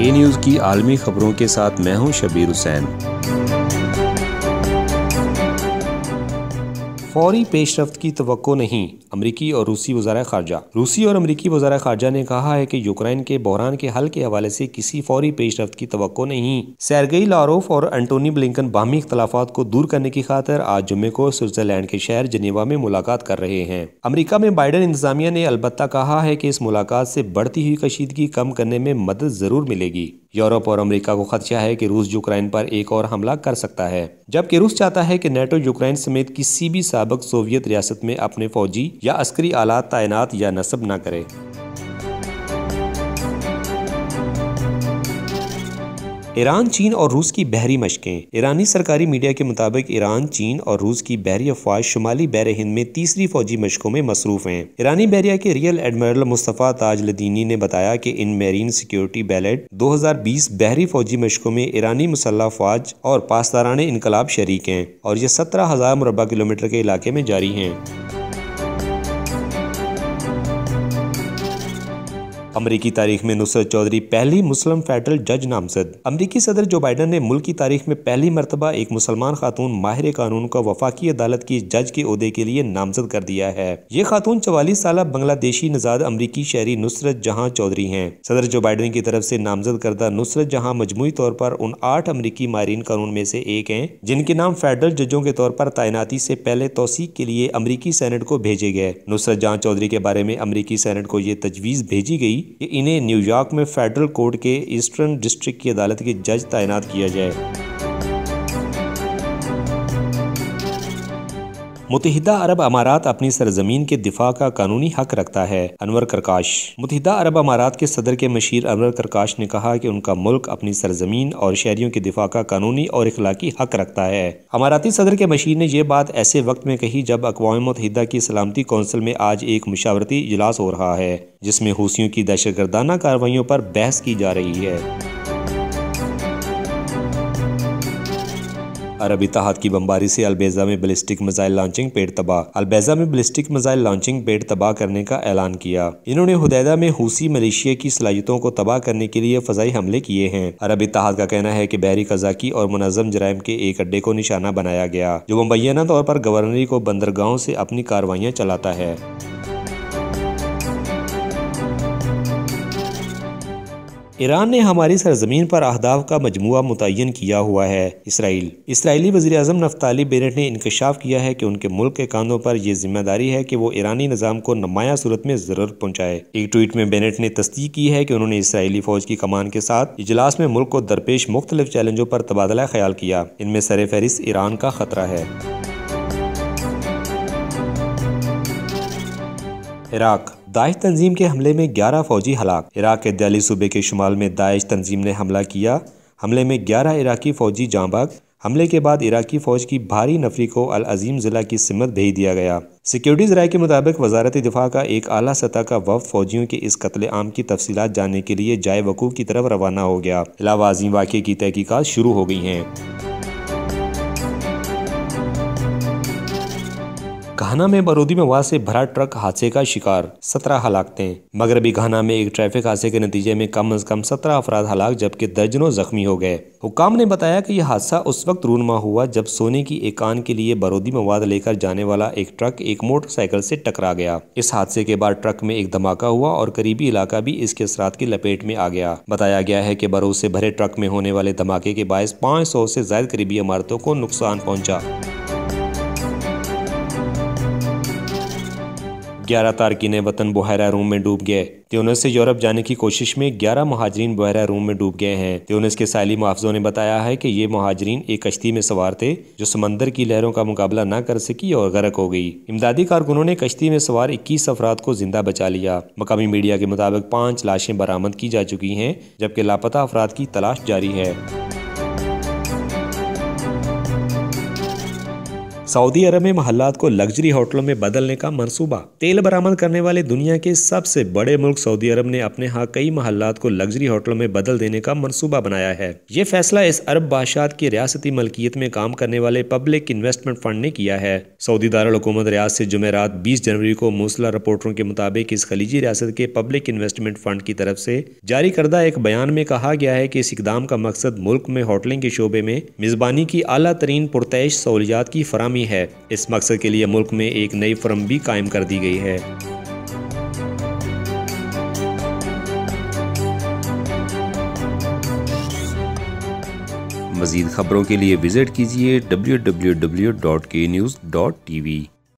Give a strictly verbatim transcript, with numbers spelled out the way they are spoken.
ए news की आलमी खबरों के साथ मैं हूं शबीर हुसैन। फौरी पेशरफ्त की तवक्को नहीं, अमरीकी और रूसी वज़ारा ख़ारजा। रूसी और अमरीकी वज़ारा ख़ारजा ने कहा है कि यूक्रेन के बहरान के हल के हवाले से किसी फौरी पेशरफ्त की तवक्को नहीं। सेर्गेई लारोफ और एंटोनी ब्लिंकन बाहमी इख्तलाफात को दूर करने की खातिर आज जुम्मे को स्विट्जरलैंड के शहर जिनेवा में मुलाकात कर रहे हैं। अमरीका में बाइडन इंतजामिया ने अलबत्ता कहा है कि इस मुलाकात से बढ़ती हुई कशीदगी कम करने में मदद जरूर मिलेगी। यूरोप और अमेरिका को खदशा है कि रूस यूक्रेन पर एक और हमला कर सकता है, जबकि रूस चाहता है कि नेटो यूक्रेन समेत किसी भी साबिक सोवियत रियासत में अपने फौजी या अस्करी आलात तैनात या नस्ब न करे। ईरान, चीन और रूस की बहरी मशकें। ईरानी सरकारी मीडिया के मुताबिक ईरान, चीन और रूस की बहरी अफवाज शुमाली बहर हिंद में तीसरी फौजी मशकों में मसरूफ हैं। ईरानी बहरिया के rear admiral Mustafa Tajeddini ने बताया कि इन मेरीन सिक्योरिटी बैलेट दो हज़ार बीस बहरी फौजी मशकों में ईरानी मुसल्लह अफवाज और पासदारान इनकलाब शरीक हैं और ये सत्रह हजार मुरबा किलोमीटर के इलाके में जारी हैं। अमरीकी तारीख में नुसरत चौधरी पहली मुस्लिम फेडरल जज नामजद। अमरीकी सदर जो बाइडन ने मुल्क की तारीख में पहली मरतबा एक मुसलमान खातून माहिर कानून को वफाकी अदालत की जज के ओहदे के लिए नामजद कर दिया है। ये खातून चवालीस साल बांग्लादेशी नजाद अमरीकी शहरी नुसरत जहां चौधरी हैं। सदर जो बाइडन की तरफ से नामजद करदा नुसरत जहां मजमूई तौर पर उन आठ अमरीकी माहिरीन कानून में से एक हैं जिनके नाम फेडरल जजों के तौर पर तैनाती से पहले तौसीक के लिए अमरीकी सेनेट को भेजे गए। नुसरत जहां चौधरी के बारे में अमरीकी सेनेट को ये तजवीज़ भेजी गई कि इन्हें न्यूयॉर्क में फेडरल कोर्ट के ईस्टर्न डिस्ट्रिक्ट की अदालत के जज तैनात किया जाए। मुत्तहिदा अरब अमारात अपनी सरजमीन के दिफा का कानूनी हक रखता है। अनवर करकाश। मुत्तहिदा अरब अमारात के सदर के मशीर अनवर करकाश ने कहा कि उनका मुल्क अपनी सरजमीन और शहरियों के दिफा का कानूनी और इखलाकी हक रखता है। अमाराती सदर के मशीर ने यह बात ऐसे वक्त में कही जब अक़वाम मुत्तहिदा की सलामती कौंसिल में आज एक मुशावरती इजलास हो रहा है जिसमें हूसियों की दहशतगर्दाना कार्रवाइयों पर बहस की जा रही है। अरब इत्तेहाद की बमबारी से अलबेजा में बैलिस्टिक मिसाइल लॉन्चिंग पेड़ तबाह। अलबेजा में बैलिस्टिक मिसाइल लॉन्चिंग पेड़ तबाह करने का ऐलान किया। इन्होंने हुदैदा में हूसी मलेशिया की सलाहियतों को तबाह करने के लिए फजाई हमले किए हैं। अरब इत्तेहाद का कहना है कि बहरी कज़ाकी और मुनज़्ज़म जराइम के एक अड्डे को निशाना बनाया गया जो मुबैना तौर पर गवर्नरी को बंदरगाहों से अपनी कार्रवाइयाँ चलाता है। ईरान ने हमारी सरजमीन पर अहदाफ का मजमुआ मुतय्यन किया हुआ है। इसराइल। इसराइली वज़ीर-ए-आज़म नफ्ताली बेनेट ने इंकशाफ किया है कि उनके मुल्क के कांधों पर यह जिम्मेदारी है कि वो ईरानी निज़ाम को नुमाया सूरत में ज़रूर पहुँचाए। एक ट्वीट में बेनेट ने तस्दीक की है कि उन्होंने इसराइली फौज की कमान के साथ इजलास में मुल्क को दरपेश मुख्तलिफ चैलेंजों पर तबादला ख्याल किया। इनमें सर फहरिस्त ईरान का खतरा है। इराक। दाइश तंजीम के हमले में ग्यारह फौजी हलाक। इराक के दियाली सूबे के शुमाल में दाइश तंजीम ने हमला किया। हमले में ग्यारह इराकी फौजी जाँ बाग। हमले के बाद इराकी फौज की भारी नफरी को अल अजीम जिला की सिमत भेज दिया गया। सिक्योरिटी ज़राए के मुताबिक वजारत दिफा का एक आला सतह का वफ़द फौजियों के इस कत्ले आम की तफसीलात जानने के लिए जाए वकूफ़ की तरफ रवाना हो गया। इलावा अजीम वाक़े की तहकीकात शुरू हो गई हैं। घाना में बारूदी मवाद से भरा ट्रक हादसे का शिकार, सत्रह हलाकतें। मगरबी घाना में एक ट्रैफिक हादसे के नतीजे में कम अज कम सत्रह अफराद हलाक जबकि दर्जनों जख्मी हो गए। हुक्काम ने बताया कि यह हादसा उस वक्त रूनमा हुआ जब सोने की एक कान के लिए बारूदी मवाद लेकर जाने वाला एक ट्रक एक मोटरसाइकिल से टकरा गया। इस हादसे के बाद ट्रक में एक धमाका हुआ और करीबी इलाका भी इसके असरात की लपेट में आ गया। बताया गया है कि बारूद से भरे ट्रक में होने वाले धमाके के बायस पाँच सौ से ज्यादा करीबी इमारतों को नुकसान पहुँचा। ग्यारह तारकीन वतन बहरा रूम में डूब गए। त्यूनिस से यूरोप जाने की कोशिश में ग्यारह महाजरीन बहरा रूम में डूब गए हैं। त्यूनिस के साइली मुहाफ़िज़ों ने बताया है कि ये महाजरीन एक कश्ती में सवार थे जो समंदर की लहरों का मुकाबला न कर सकी और गर्क हो गई। इमदादी कारकुनों ने कश्ती में सवार इक्कीस अफराद को जिंदा बचा लिया। मकामी मीडिया के मुताबिक पाँच लाशें बरामद की जा चुकी हैं जबकि लापता अफराद की तलाश जारी है। सऊदी अरब में महल्लात को लग्जरी होटलों में बदलने का मंसूबा। तेल बरामद करने वाले दुनिया के सबसे बड़े मुल्क सऊदी अरब ने अपने यहाँ कई महल्लात को लग्जरी होटलों में बदल देने का मंसूबा बनाया है। ये फैसला इस अरब बादशाह की रियासती मलकियत में काम करने वाले पब्लिक इन्वेस्टमेंट फंड ने किया है। सऊदी दारुल हुकूमत रियाद से जुमेरात बीस जनवरी को मूसला रिपोर्टरों के मुताबिक इस खलीजी रियासत के पब्लिक इन्वेस्टमेंट फंड की तरफ से जारी करदा एक बयान में कहा गया है कि इस इकदाम का मकसद मुल्क में होटलिंग के शोबे में मेजबानी की आला तरीन पुरतैश सहूलियात की फराहमी है। इस मकसद के लिए मुल्क में एक नई फर्म भी कायम कर दी गई है। मज़ीद खबरों के लिए विजिट कीजिए W W W dot K news dot T we.